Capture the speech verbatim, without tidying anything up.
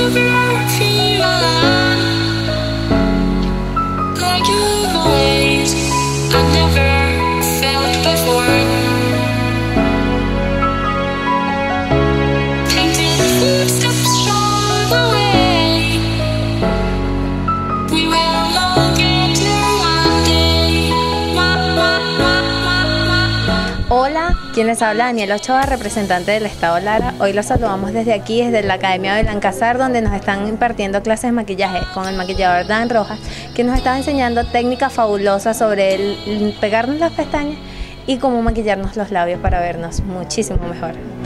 Hola, quien les habla, Daniel Ochoa, representante del Estado Lara. Hoy los saludamos desde aquí, desde la Academia de Belalcázar, donde nos están impartiendo clases de maquillaje con el maquillador Dan Rojas, que nos está enseñando técnicas fabulosas sobre el pegarnos las pestañas y cómo maquillarnos los labios para vernos muchísimo mejor.